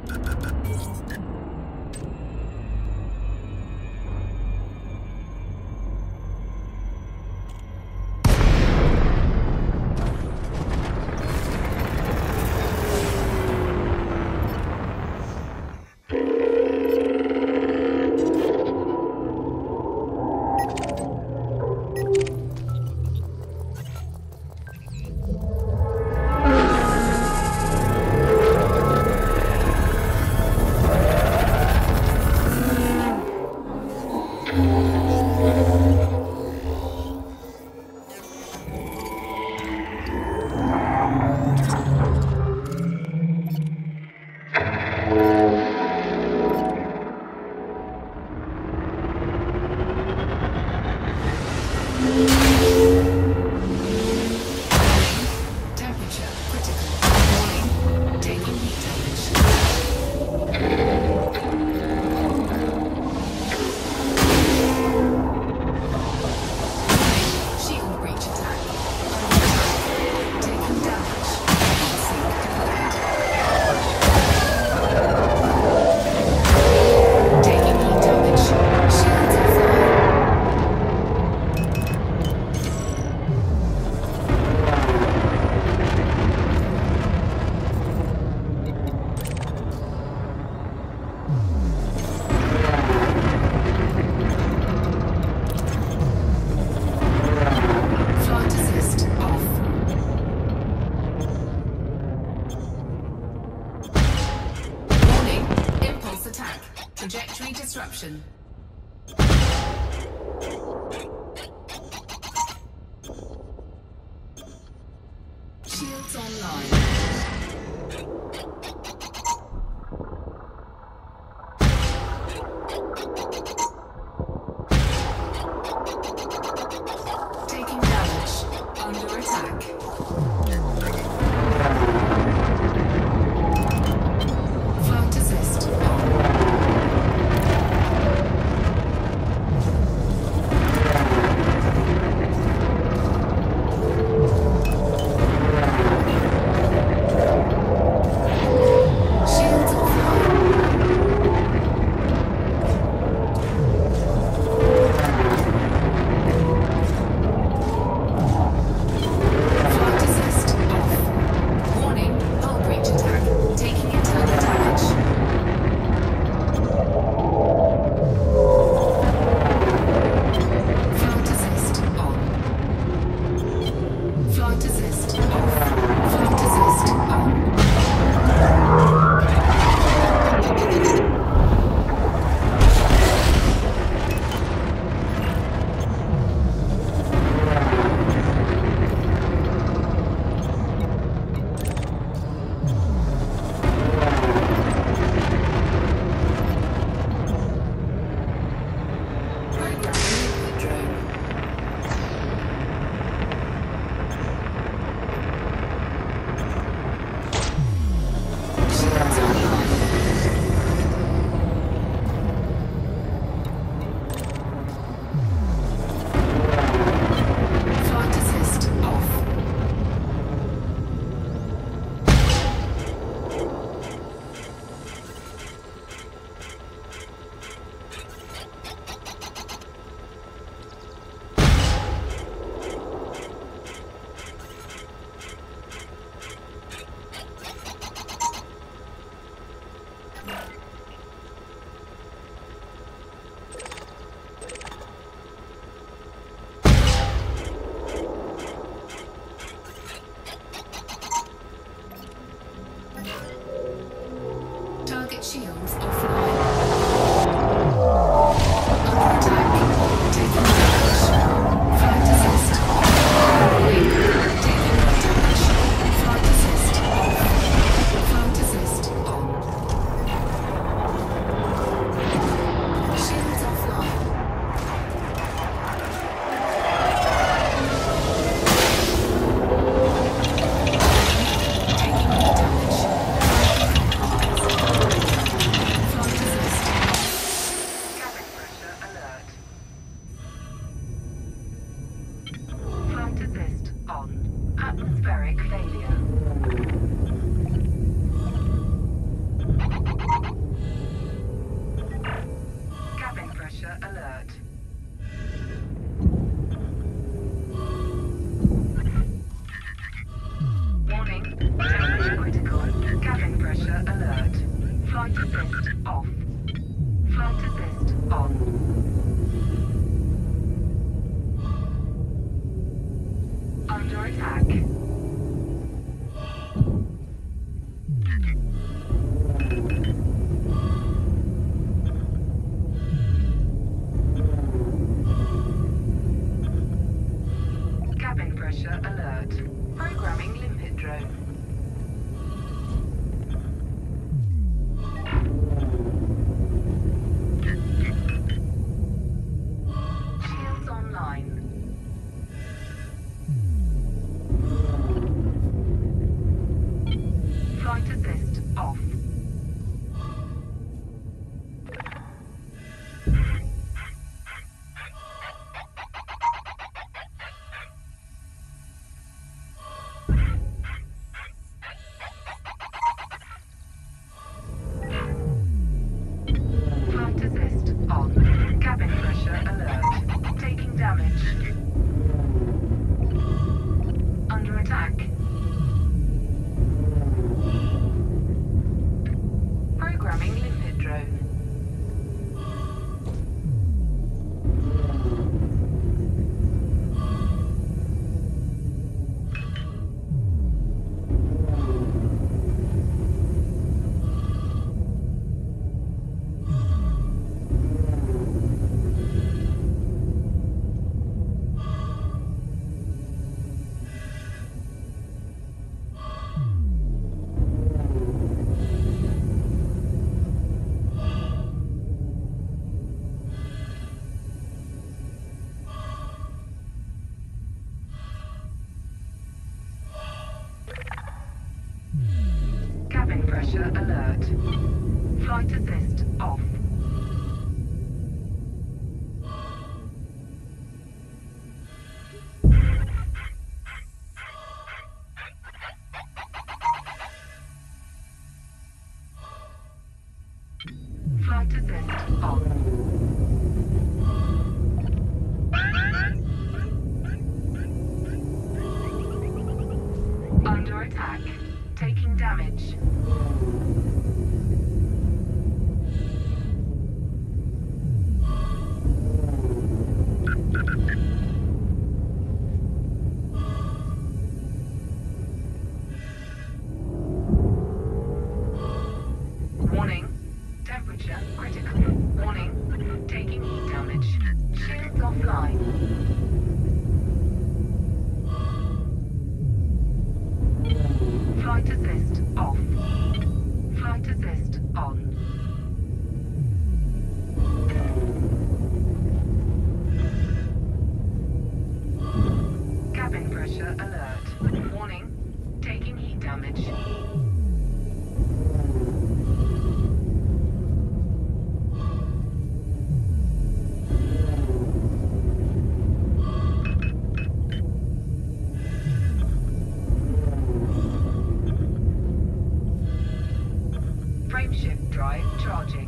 Trajectory disruption. Shields online. Taking damage. Under attack. Flight assist on. Target shields offline. Under attack. Taking damage. Flight assist. Warning. Taking damage. Flight assist off. Flight assist on. Shields offline. Taking damage. Flight assist off. Flight assist on. Under attack. Cabin pressure alert. Programming limpet drone. Shields online. Flight assist off. Flight assist on. Cabin pressure alert. Taking damage. Under attack. Programming limpet drone. Cabin pressure alert. Flight assist off. Flight assist on. Under attack. Taking damage. Warning. Temperature critical. Warning. Taking heat damage. Shields offline. Flight assist off. Flight assist on. Cabin pressure alert. Warning. Taking heat damage. Frameshift drive charging.